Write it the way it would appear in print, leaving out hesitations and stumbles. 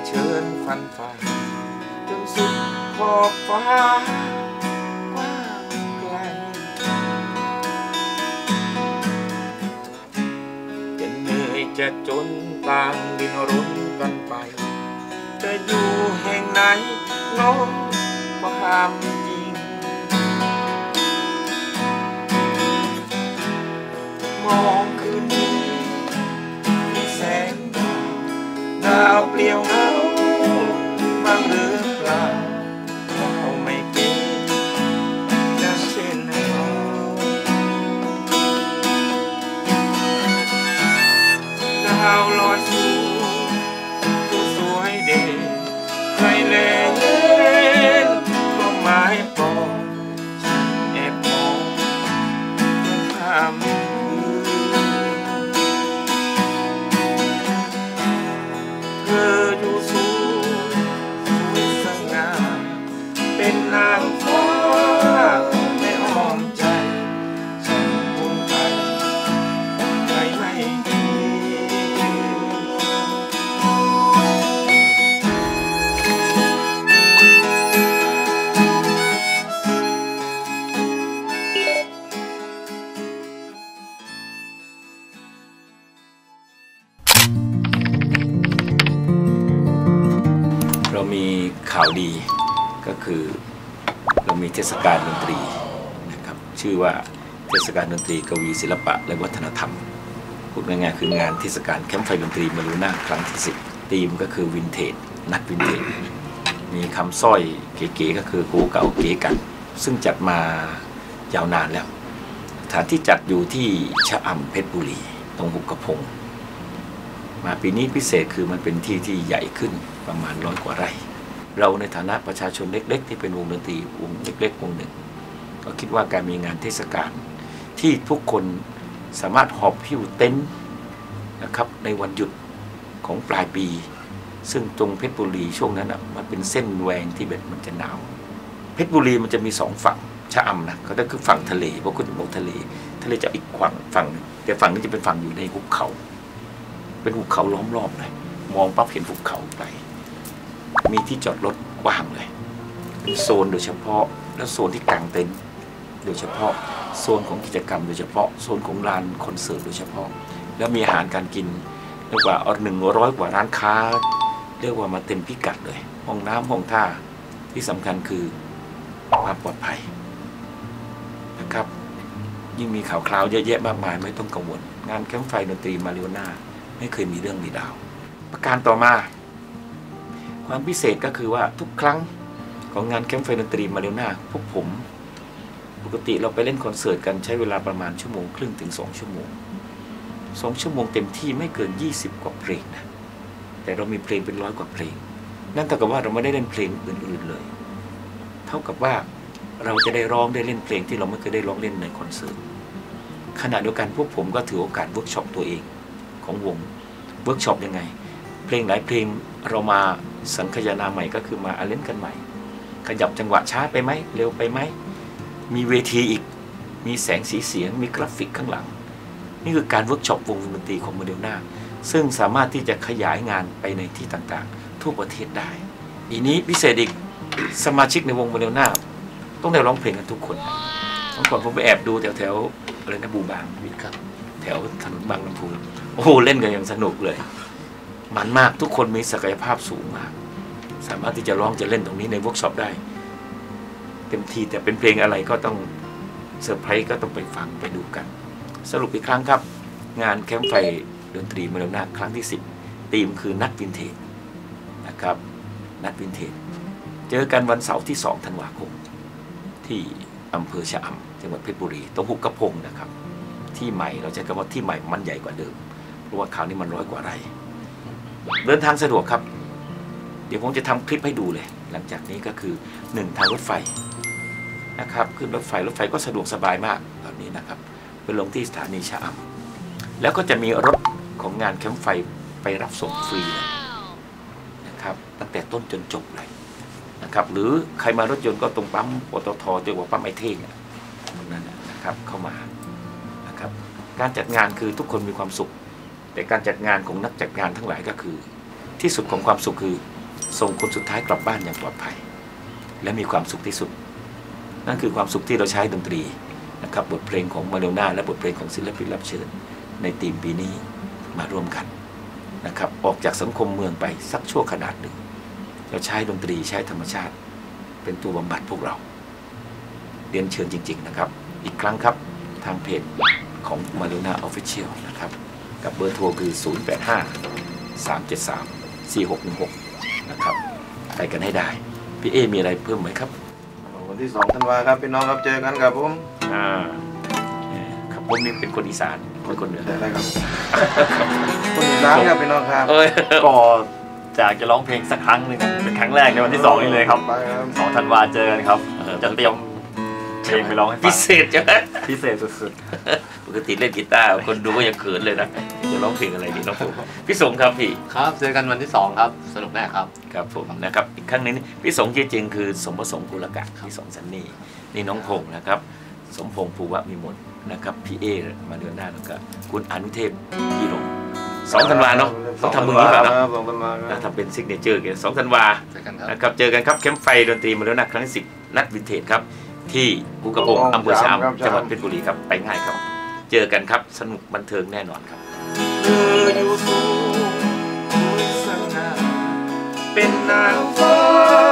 เชิญฟันฝ่าจนสุดขอบฟ้ากว้างไกลจะเหนื่อยจะจนต่างดินรนกันไปจะอยู่แห่งไหนน้องความจริงมองคืนนี้มีแสงดาวเปลี่ยวเงาบางหรือเปล่าเขาไม่เป็นจะเช่นเราดาวลอยสูงสวยเด่นใครแลเห็นก็หมายปองฉันแอบมองข้ามเธออยู่สูงสวยสง่าเป็นนางฟ้าในอ้อมใจฉันคงไปไม่ดีเรามีข่าวดีก็คือเรามีเทศกาลดนตรีนะครับชื่อว่าเทศกาลดนตรีกวีศิลปะและวัฒนธรรมพูดง่ายๆคืองานเทศกาลแคมป์ไฟดนตรีมารูน่าครั้งที่10ธีมก็คือวินเทจนักวินเทจมีคำสร้อยเก๋ๆก็คือกูเก่าเก๋กันซึ่งจัดมายาวนานแล้วสถานที่จัดอยู่ที่ชะอำเพชรบุรีตรงหุบกระพงมาปีนี้พิเศษคือมันเป็นที่ใหญ่ขึ้นประมาณ100 กว่าไร่เราในฐานะประชาชนเล็กๆที่เป็นวงดนตรีวงเล็กๆวงหนึ่งก็คิดว่าการมีงานเทศกาลที่ทุกคนสามารถหอบหิ้วเต็นท์นะครับในวันหยุดของปลายปีซึ่งตรงเพชรบุรีช่วงนั้นมันเป็นเส้นแหวงที่แบบมันจะหนาวเพชรบุรีมันจะมี2 ฝั่งชะอำนะก็คือฝั่งทะเลเพราะคุณบอกทะเลจะอีกฝั่งแต่ฝั่งนี้จะเป็นฝั่งอยู่ในหุบเขาเป็นหุบเขาล้อมรอบเลยมองปั๊บเห็นหุบเขาไปมีที่จอดรถกว้างเลยโซนโดยเฉพาะแล้วโซนที่กางเต็นท์โดยเฉพาะโซนของกิจกรรมโดยเฉพาะโซนของลานคอนเสิร์ตโดยเฉพาะแล้วมีอาหารการกินเรียกว่า100 กว่าร้านค้าเรียกว่ามาเต็มพิกัดเลยห้องน้ำห้องท่าที่สำคัญคือความปลอดภัยนะครับยิ่งมีข่าวคราวเยอะแยะมากมายไม่ต้องกังวลงานแคมป์ไฟดนตรีมาริโอน่าไม่เคยมีเรื่องมีราวประการต่อมาความพิเศษก็คือว่าทุกครั้งของงานแคมป์ไฟดนตรีมาริโอน่าพวกผมปกติเราไปเล่นคอนเสิร์ตกันใช้เวลาประมาณ1.5 ชั่วโมงถึง2 ชั่วโมง2 ชั่วโมงเต็มที่ไม่เกิน20 กว่าเพลงนะแต่เรามีเพลงเป็น100 กว่าเพลงนั่นเท่ากับว่าเราไม่ได้เล่นเพลงอื่นๆเลยเท่ากับว่าเราจะได้ร้องได้เล่นเพลงที่เราไม่เคยได้ร้องเล่นในคอนเสิร์ตขณะเดียวกันพวกผมก็ถือโอกาสเวิร์กช็อปตัวเองของวงเวิร์กช็อปยังไงเพลงหลายเพลงเรามาสังคายนาใหม่ก็คือมาเล่นกันใหม่ขยับจังหวะช้าไปไหมเร็วไปไหมมีเวทีอีกมีแสงสีเสียงมีกราฟิกข้างหลังนี่คือการเวิร์กช็อปวงดนตรีของมาริโอน่าซึ่งสามารถที่จะขยายงานไปในที่ต่างๆทั่วประเทศได้อีนี้พิเศษอีกสมาชิกในวงมาริโอน่าต้องได้ร้องเพลงกันทุกคนเมื่อก่อนผมไปแอบดูแถวอะไรนะบูบางวิทย์ครับแถวถนนบางลำพูโอ้โหเล่นกันอย่างสนุกเลยมันมากทุกคนมีศักยภาพสูงมากสามารถที่จะร้องจะเล่นตรงนี้ในเวิร์กช็อปได้เต็มทีแต่เป็นเพลงอะไรก็ต้องเซอร์ไพรส์ก็ต้องไปฟังไปดูกันสรุปอีกครั้งครับงานแคมป์ไฟดนตรีมาริโอน่าครั้งที่10ธีมคือนัดวินเทจนะครับนัดวินเทจเจอกันวันเสาร์ที่2 ธันวาคมที่อำเภอชะอำจังหวัดเพชรบุรีตรงหุบกระพงนะครับที่ใหม่เราใช้คำว่าที่ใหม่มันใหญ่กว่าเดิมเพราะว่าคราวนี้มัน100 กว่าไร่เดินทางสะดวกครับเดี๋ยวผมจะทำคลิปให้ดูเลยหลังจากนี้ก็คือ1ทางรถไฟนะครับขึ้นรถไฟก็สะดวกสบายมากตอนนี้นะครับไปลงที่สถานีชะอำแล้วก็จะมีรถของงานแคมป์ไฟไปรับส่งฟรีเลยนะครับตั้งแต่ต้นจนจบเลยนะครับหรือใครมารถยนต์ก็ตรงปั๊มปตท.เรียกว่าปั๊มไอเท่งตรงนั้นนะครับเข้ามานะครับการจัดงานคือทุกคนมีความสุขแต่การจัดงานของนักจัดงานทั้งหลายก็คือที่สุดของความสุขคือส่งคนสุดท้ายกลับบ้านอย่างปลอดภัยและมีความสุขที่สุดนั่นคือความสุขที่เราใช้ดนตรีนะครับบทเพลงของมาเรโอน่าและบทเพลงของศิลปินรับเชิญในทีมปีนี้มาร่วมกันนะครับออกจากสังคมเมืองไปสักชั่วขนาดหนึ่งเราใช้ดนตรีใช้ธรรมชาติเป็นตัวบำบัดพวกเราเรียนเชิญจริงๆนะครับอีกครั้งครับทางเพจของมาเรโอน่าออฟฟิเชียลนะครับกับเบอร์โทรคือ 085-373-4616 นะครับไปกันให้ได้พี่เอมีอะไรเพิ่มไหมครับวันที่2 ธันวาครับพี่น้องครับเจอกันครับผมครับผมนี่เป็นคนอีสานคนเหนืออะไรครับคนอีสานครับพี่น้องครับก็จากจะร้องเพลงสักครั้งหนึ่งเป็นครั้งแรกในวันที่2นี่เลยครับ2 ธันวาเจอกันครับจะเตรียมเพลงไปร้องให้ฟังพิเศษจังพิเศษสุดๆปกติเล่นกีตาร์คนดูก็ยังเขินเลยนะจะร้องเพลงอะไรดีน้องผมพี่สงครับพี่ครับเจอกันวันที่2ครับสนุกแน่ครับครับผมนะครับอีกครั้งนึงพี่สงจริงๆคือสมประสงค์กุลกะพี่สงสันนี่น้องพงษ์นะครับสมพงษ์ภูวะมีมลนะครับพี่เอมาเดือนหน้าแล้วก็คุณอนุเทพพี่หลง2 ธันวาเนาะต้องทำมือนี้ป่ะนะทำเป็นซิกเนเจอร์กัน2 ธันวานะครับเจอกันครับแคมป์ไฟดนตรีมาแล้วนะครั้งที่10นัดวินเทจครับที่ภูกระโปงอำเภอชะอำจังหวัดเพชรบุรีครับไปง่ายครับเจอกันครับสนุกบันเทิงแน่นอนครับเป็นนางฟ้า